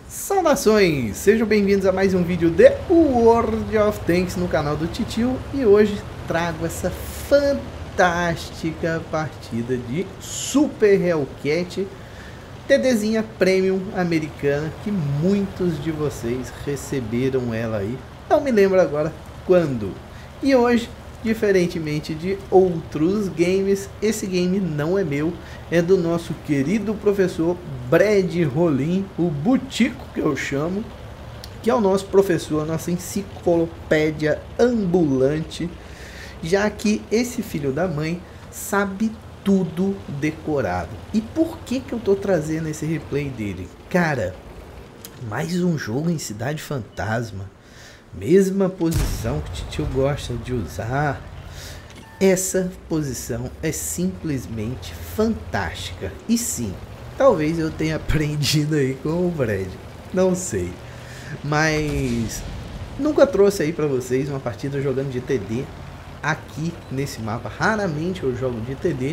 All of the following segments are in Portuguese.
Saudações! Sejam bem-vindos a mais um vídeo de World of Tanks no canal do Titio. E hoje trago essa fantástica partida de Super Hellcat TDzinha Premium americana, que muitos de vocês receberam ela aí, não me lembro agora quando. E hoje, diferentemente de outros games, esse game não é meu, é do nosso querido professor Brad Rolim, o Butico que eu chamo, que é o nosso professor, a nossa enciclopédia ambulante, já que esse filho da mãe sabe tudo decorado. E por que eu tô trazendo esse replay dele? Cara, mais um jogo em Cidade Fantasma, mesma posição que o Titio gosta de usar. Essa posição é simplesmente fantástica. E sim, talvez eu tenha aprendido aí com o Brad, não sei, mas nunca trouxe aí pra vocês uma partida jogando de TD aqui nesse mapa. Raramente eu jogo de TD,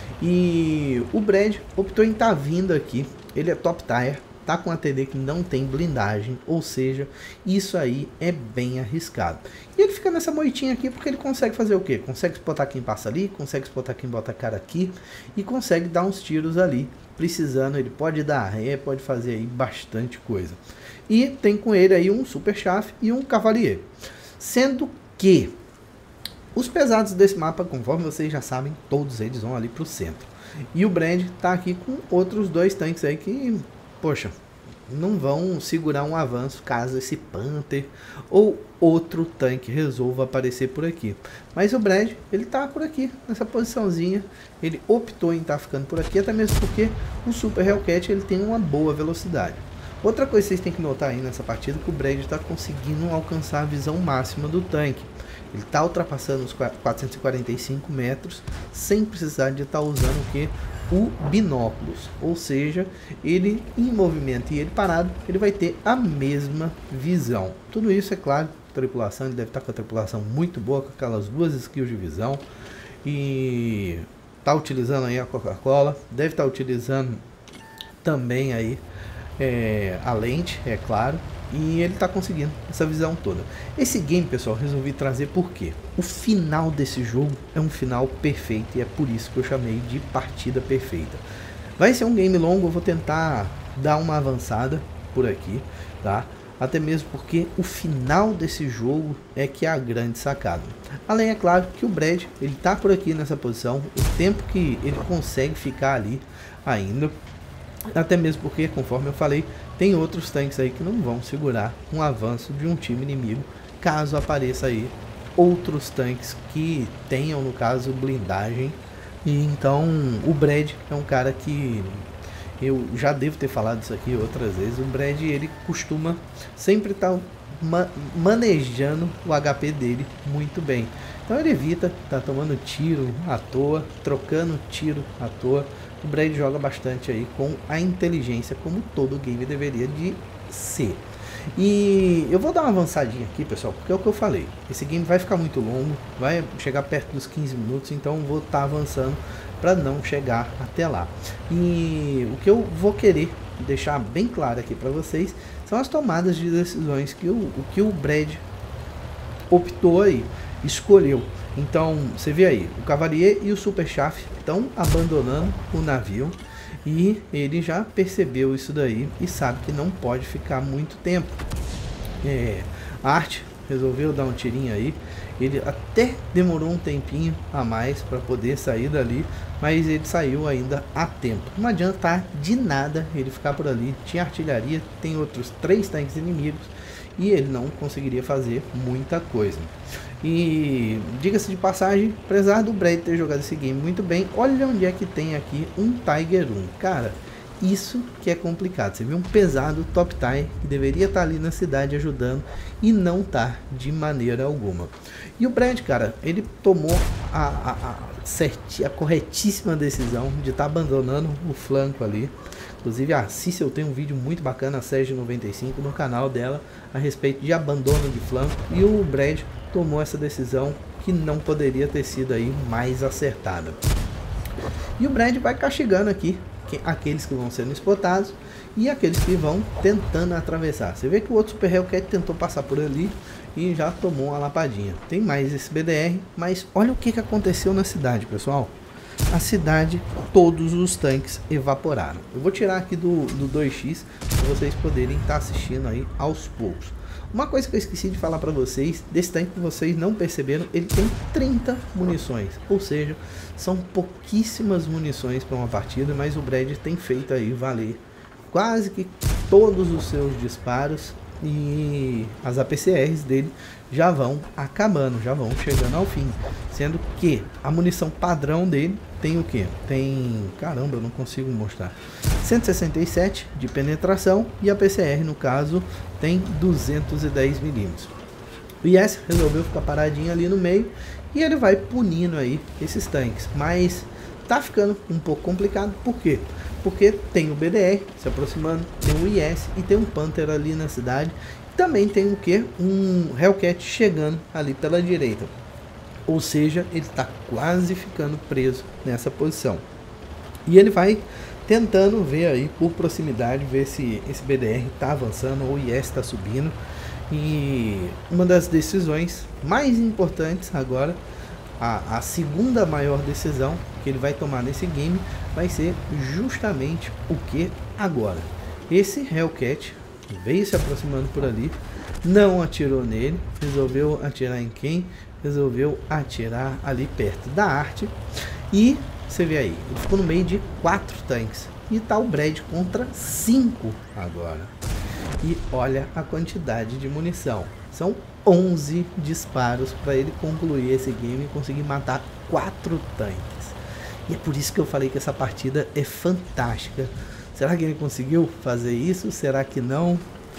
e o Brad optou em estar vindo aqui. Ele é top tier, tá com a TD que não tem blindagem, ou seja, isso aí é bem arriscado. E ele fica nessa moitinha aqui porque ele consegue fazer o quê? Consegue spotar quem passa ali, consegue spotar quem bota a cara aqui, e consegue dar uns tiros ali. Precisando, ele pode dar ré, pode fazer aí bastante coisa. E tem com ele aí um super chaf e um cavalier. Sendo que os pesados desse mapa, conforme vocês já sabem, todos eles vão ali pro centro. E o Brad tá aqui com outros dois tanques aí que, poxa, não vão segurar um avanço caso esse Panther ou outro tanque resolva aparecer por aqui. Mas o Brad, ele tá por aqui, nessa posiçãozinha. Ele optou em estar ficando por aqui, até mesmo porque o Super Hellcat ele tem uma boa velocidade. Outra coisa que vocês têm que notar aí nessa partida é que o Brad está conseguindo alcançar a visão máxima do tanque. Ele está ultrapassando os 445 metros sem precisar de estar usando o que? O binóculos. Ou seja, ele em movimento e ele parado, ele vai ter a mesma visão. Tudo isso, é claro, tripulação, ele deve estar com a tripulação muito boa, com aquelas duas skills de visão. E está utilizando aí a Coca-Cola, deve estar utilizando também aí a lente, é claro. E ele está conseguindo essa visão toda. Esse game, pessoal, resolvi trazer porque o final desse jogo é um final perfeito, e é por isso que eu chamei de partida perfeita. Vai ser um game longo, eu vou tentar dar uma avançada por aqui, tá? Até mesmo porque o final desse jogo é que é a grande sacada. Além, é claro, que o Brad, ele tá por aqui nessa posição, o tempo que ele consegue ficar ali ainda. Até mesmo porque, conforme eu falei, tem outros tanques aí que não vão segurar um avanço de um time inimigo, caso apareça aí outros tanques que tenham, no caso, blindagem. E então o Brad é um cara que eu já devo ter falado isso aqui outras vezes. O Brad, ele costuma sempre estar manejando o HP dele muito bem. Então ele evita estar tomando tiro à toa, trocando tiro à toa. O Brad joga bastante aí com a inteligência, como todo game deveria de ser. E eu vou dar uma avançadinha aqui, pessoal, porque é o que eu falei. Esse game vai ficar muito longo, vai chegar perto dos 15 minutos, então vou estar avançando para não chegar até lá. E o que eu vou querer deixar bem claro aqui para vocês são as tomadas de decisões que o Brad optou aí, escolheu. Então, você vê aí, o Cavalier e o Super Chaf estão abandonando o navio, e ele já percebeu isso daí e sabe que não pode ficar muito tempo. Art resolveu dar um tirinho aí, ele até demorou um tempinho a mais para poder sair dali, mas ele saiu ainda a tempo. Não adianta de nada ele ficar por ali, tinha artilharia, tem outros 3 tanques inimigos, e ele não conseguiria fazer muita coisa. E diga-se de passagem, apesar do Brad ter jogado esse game muito bem, olha onde é que tem aqui um Tiger 1. Cara, isso que é complicado. Você viu um pesado top tier que deveria estar ali na cidade ajudando e não tá de maneira alguma. E o Brad, cara, ele tomou a corretíssima decisão de estar abandonando o flanco ali. Inclusive a Cícel tem um vídeo muito bacana, a Sérgio95, no canal dela, a respeito de abandono de flanco. E o Brad tomou essa decisão que não poderia ter sido aí mais acertada. E o Brad vai castigando aqui aqueles que vão sendo spotados e aqueles que vão tentando atravessar. Você vê que o outro Super Hellcat tentou passar por ali e já tomou uma lapadinha. Tem mais esse BDR, mas olha o que aconteceu na cidade, pessoal. A cidade, todos os tanques evaporaram. Eu vou tirar aqui do 2x para vocês poderem estar assistindo aí aos poucos. Uma coisa que eu esqueci de falar para vocês, desse tanque que vocês não perceberam, ele tem 30 munições, ou seja, são pouquíssimas munições para uma partida, mas o Brad tem feito aí valer quase que todos os seus disparos e as APCRs dele já vão acabando, já vão chegando ao fim, sendo que a munição padrão dele tem o que? Tem, caramba, eu não consigo mostrar, 167 de penetração e a PCR no caso tem 210 milímetros. O IS resolveu ficar paradinho ali no meio e ele vai punindo aí esses tanques, mas tá ficando um pouco complicado. Por quê? Porque tem o BDR se aproximando, tem o IS e tem um Panther ali na cidade. Também tem o que? Um Hellcat chegando ali pela direita. Ou seja, ele está quase ficando preso nessa posição. E ele vai tentando ver aí por proximidade, ver se esse BDR está avançando ou o IS está subindo. E uma das decisões mais importantes agora, a segunda maior decisão que ele vai tomar nesse game vai ser justamente o que agora. Esse Hellcat veio se aproximando por ali, não atirou nele, resolveu atirar em quem? Resolveu atirar ali perto da arte. E você vê aí, ele ficou no meio de 4 tanques. E tá o Brad contra 5 agora. E olha a quantidade de munição. São 11 disparos para ele concluir esse game e conseguir matar 4 tanques. E é por isso que eu falei que essa partida é fantástica. Será que ele conseguiu fazer isso? Será que não?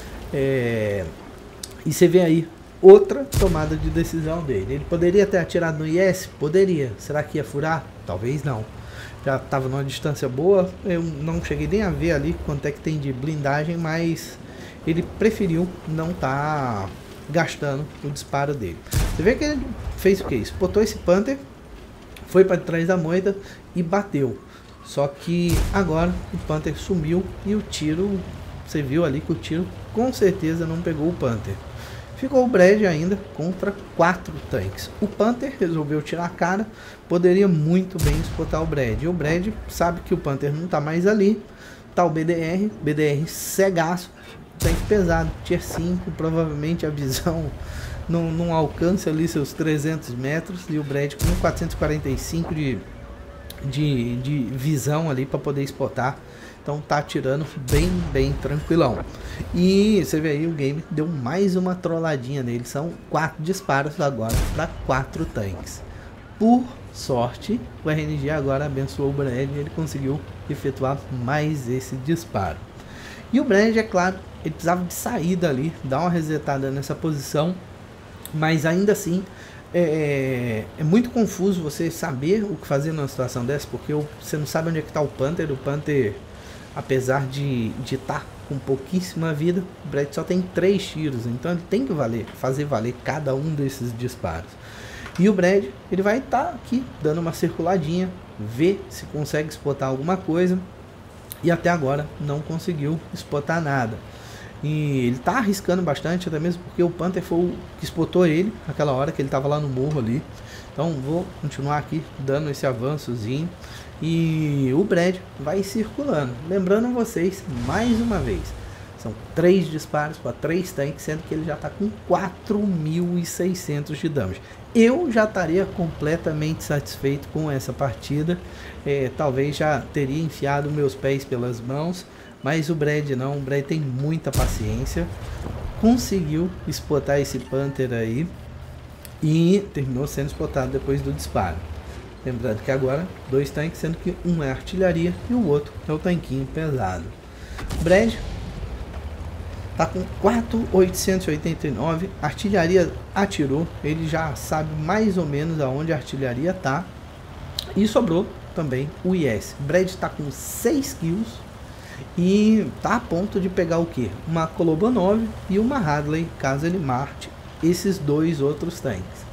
E você vê aí outra tomada de decisão dele. Ele poderia ter atirado no IS? Poderia. Será que ia furar? Talvez não. Já estava numa distância boa. Eu não cheguei nem a ver ali quanto é que tem de blindagem, mas ele preferiu não estar gastando o disparo dele. Você vê que ele fez o que? Spotou esse Panther, foi para trás da moita e bateu. Só que agora o Panther sumiu e o tiro, você viu ali que o tiro com certeza não pegou o Panther. Ficou o Brad ainda contra 4 tanques. O Panther resolveu tirar a cara, poderia muito bem spotar o Brad. E o Brad sabe que o Panther não está mais ali. Tá o BDR cegaço, tanque pesado, tier 5, provavelmente a visão não alcança ali seus 300 metros. E o Brad com 445 de visão ali para poder spotar. Então tá atirando bem tranquilão. E você vê aí, o game deu mais uma trolladinha nele. São 4 disparos agora para 4 tanques. Por sorte, o RNG agora abençoou o Brad e ele conseguiu efetuar mais esse disparo. E o Brad, é claro, ele precisava de saída ali, dar uma resetada nessa posição. Mas ainda assim, é muito confuso você saber o que fazer numa situação dessa, porque você não sabe onde é que está o Panther. O Panther, apesar de estar com pouquíssima vida, o Brad só tem 3 tiros, então ele tem que fazer valer cada um desses disparos. E o Brad, ele vai estar aqui dando uma circuladinha, ver se consegue spotar alguma coisa, e até agora não conseguiu spotar nada. E ele tá arriscando bastante, até mesmo porque o Panther foi o que spotou ele naquela hora que ele tava lá no morro ali. Então vou continuar aqui dando esse avançozinho. E o Brad vai circulando. Lembrando vocês, mais uma vez, são 3 disparos para 3 tanques, sendo que ele já está com 4.600 de damage. Eu já estaria completamente satisfeito com essa partida. Talvez já teria enfiado meus pés pelas mãos. Mas o Brad não, o Brad tem muita paciência. Conseguiu spotar esse Panther aí. E terminou sendo spotado depois do disparo. Lembrando que agora 2 tanques, sendo que um é artilharia e o outro é o tanquinho pesado. O Brad tá com 4.889, artilharia atirou, ele já sabe mais ou menos aonde a artilharia tá. E sobrou também o IS. O Brad tá com 6 kills e tá a ponto de pegar o que? Uma Kolobanov e uma Hadley, caso ele mate esses 2 outros tanques.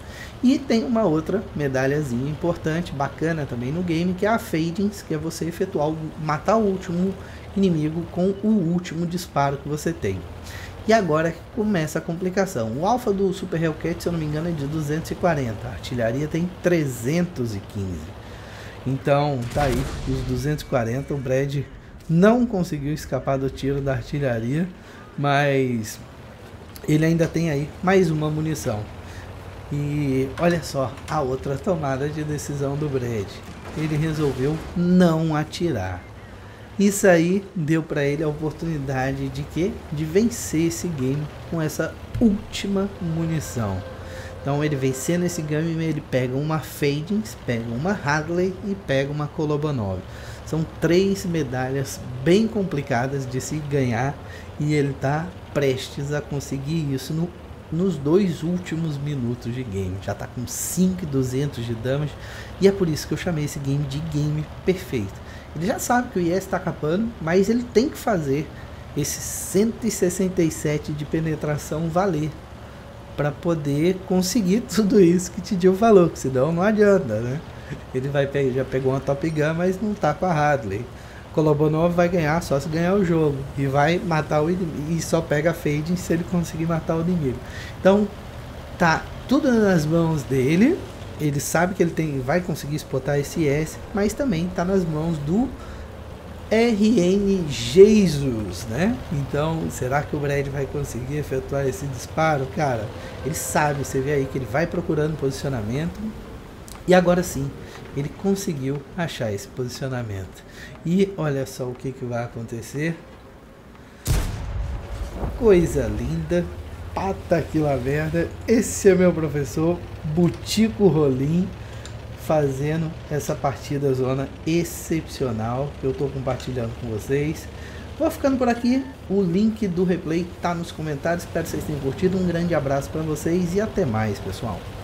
E tem uma outra medalhazinha importante, bacana também no game, que é a Fadings, que é você matar o último inimigo com o último disparo que você tem. E agora começa a complicação. O alfa do Super Hellcat, se eu não me engano, é de 240. A artilharia tem 315. Então, tá aí, os 240. O Brad não conseguiu escapar do tiro da artilharia, mas ele ainda tem aí mais uma munição. E olha só a outra tomada de decisão do Brad. Ele resolveu não atirar. Isso aí deu para ele a oportunidade de quê? De vencer esse game com essa última munição. Então ele vencendo esse game, ele pega uma Fadings, pega uma Hadley e pega uma Kolobanov. São 3 medalhas bem complicadas de se ganhar e ele está prestes a conseguir isso nos 2 últimos minutos de game. Já está com 5.200 de damage e é por isso que eu chamei esse game de game perfeito. Ele já sabe que o IS está capando, mas ele tem que fazer esse 167 de penetração valer para poder conseguir tudo isso que Tidil falou, que senão não adianta, né? Ele já pegou uma Top Gun, mas não tá com a Hadley. Kolobanov vai ganhar só se ganhar o jogo e vai matar o inimigo, e só pega a Fading se ele conseguir matar o inimigo. Então tá tudo nas mãos dele. Ele sabe que ele vai conseguir spotar esse S, mas também tá nas mãos do RN Jesus, né? Então, será que o Brad vai conseguir efetuar esse disparo? Cara, ele sabe, você vê aí que ele vai procurando posicionamento. E agora sim, ele conseguiu achar esse posicionamento. E olha só o que vai acontecer. Coisa linda. Pata que lá merda. Esse é meu professor Butico Rolim, fazendo essa partida zona excepcional que eu estou compartilhando com vocês. Vou ficando por aqui. O link do replay tá nos comentários. Espero que vocês tenham curtido. Um grande abraço para vocês e até mais, pessoal.